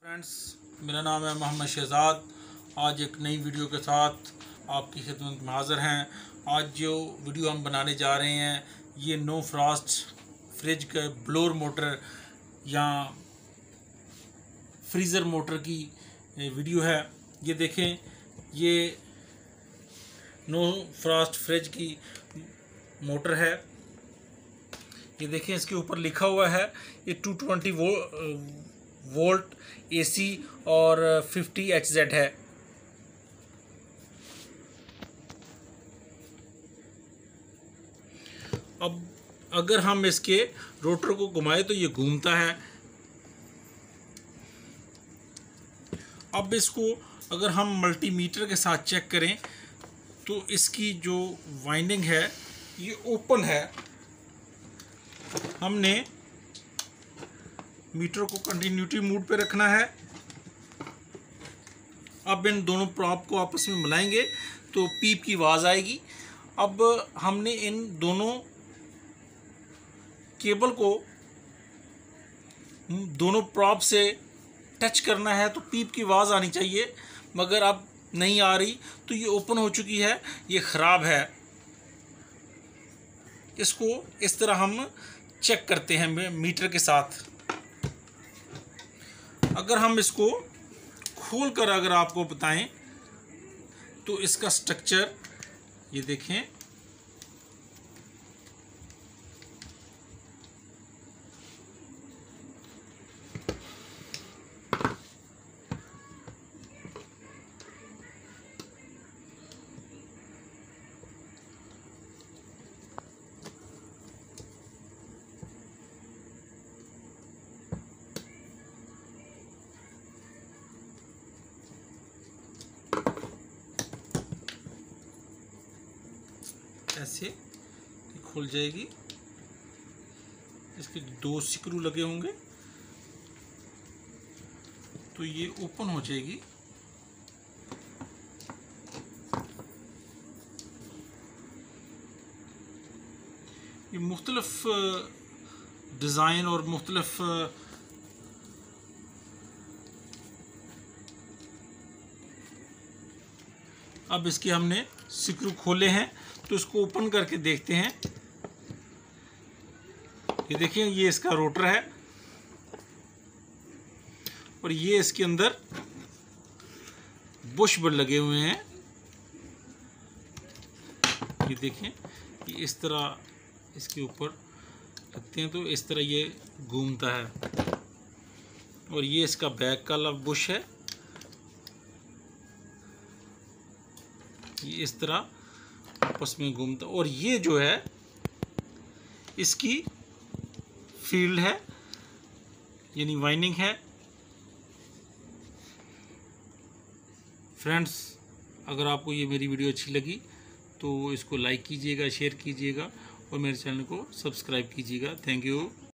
Friends, मेरा नाम है मोहम्मद शहजाद। आज एक नई वीडियो के साथ आपकी खिदमत में हाज़िर हैं। आज जो वीडियो हम बनाने जा रहे हैं ये नो फ्रॉस्ट फ्रिज का ब्लोअर मोटर या फ्रीज़र मोटर की वीडियो है। ये देखें, ये नो फ्रॉस्ट फ्रिज की मोटर है। ये देखें, इसके ऊपर लिखा हुआ है ये 220 वोल्ट AC और 50 HZ है। अब अगर हम इसके रोटर को घुमाएं तो ये घूमता है। अब इसको अगर हम मल्टीमीटर के साथ चेक करें तो इसकी जो वाइंडिंग है ये ओपन है। हमने मीटर को कंटिन्यूटी मोड पे रखना है। अब इन दोनों प्रॉप को आपस में मिलाएंगे तो पीप की आवाज़ आएगी। अब हमने इन दोनों केबल को दोनों प्रॉप से टच करना है तो पीप की आवाज़ आनी चाहिए, मगर अब नहीं आ रही तो ये ओपन हो चुकी है, ये ख़राब है। इसको इस तरह हम चेक करते हैं मीटर के साथ। अगर हम इसको खोल कर अगर आपको बताएं तो इसका स्ट्रक्चर ये देखें, ऐसे खुल जाएगी। इसके 2 स्क्रू लगे होंगे तो ये ओपन हो जाएगी। ये मुख्तलिफ डिज़ाइन और मुख्तलिफ अब इसके हमने स्क्रू खोले हैं तो इसको ओपन करके देखते हैं। ये देखिए, ये इसका रोटर है और ये इसके अंदर बुश बल लगे हुए हैं। ये देखें, ये इस तरह इसके ऊपर रखते हैं तो इस तरह ये घूमता है और ये इसका बैक का बुश है। ये इस तरह आपस में घूमता और ये जो है इसकी फील्ड है, यानी वाइंडिंग है। फ्रेंड्स, अगर आपको ये मेरी वीडियो अच्छी लगी तो इसको लाइक कीजिएगा, शेयर कीजिएगा और मेरे चैनल को सब्सक्राइब कीजिएगा। Thank you.